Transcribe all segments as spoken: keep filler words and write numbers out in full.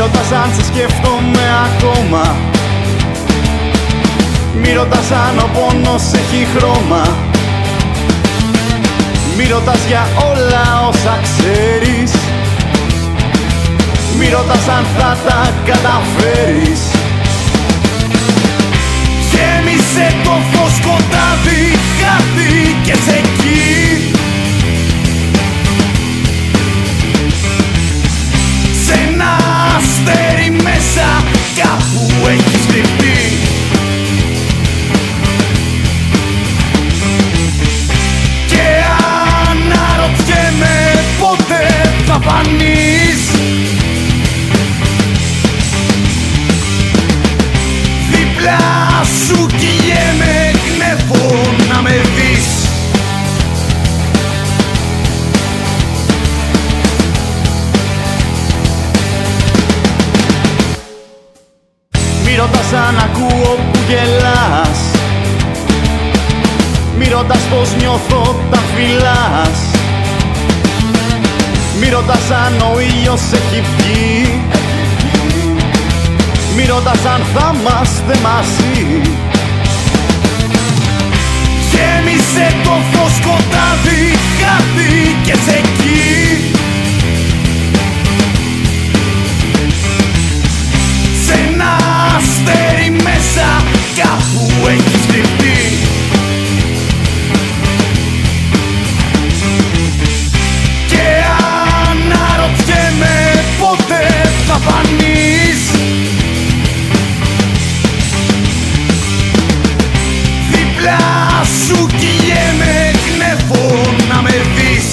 ρωτάς αν σε σκέφτομαι ακόμα. Μη ρωτάς αν ο πόνος έχει χρώμα. Μη ρωτάς για όλα όσα ξέρεις. Μη ρωτάς αν θα τα καταφέρεις. Γέμισε το φως σκοτάδι, χάθηκες εκεί. Σ' ένα αστέρι μέσα κάπου έχεις κρυφτεί. Και αναρωτιέμαι πότε θα φανείς. Δίπλα σου κυλιέμαι, γνεύω να με δεις. Μη ρωτάς αν ακούω που γελάς. Μη ρωτάς πως νιώθω όταν φυλάς. Μη ρωτάς αν ο ήλιος έχει βγει. Μη ρωτάς αν θα είμαστε μαζί. Γέμισε το φως σκοτάδι, χάθηκες εκεί. Σ' ένα αστέρι μέσα κάπου έχεις κρυφτεί. Και αναρωτιέμαι πότε θα φανείς. Δίπλα σου κυλιέμαι, γνεύω να με δεις.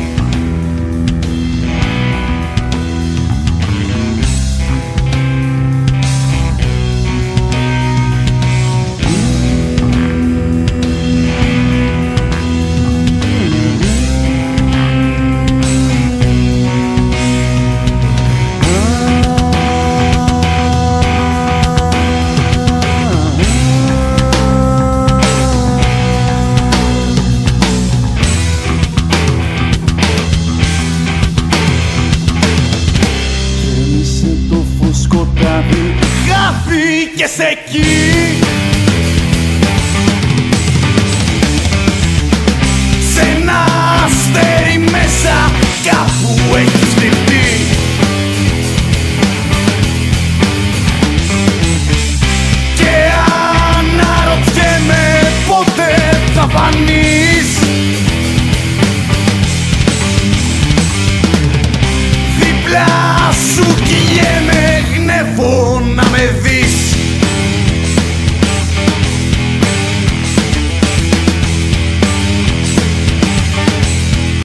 Χάθηκες εκεί. Σ' ένα αστέρι μέσα κάπου έχει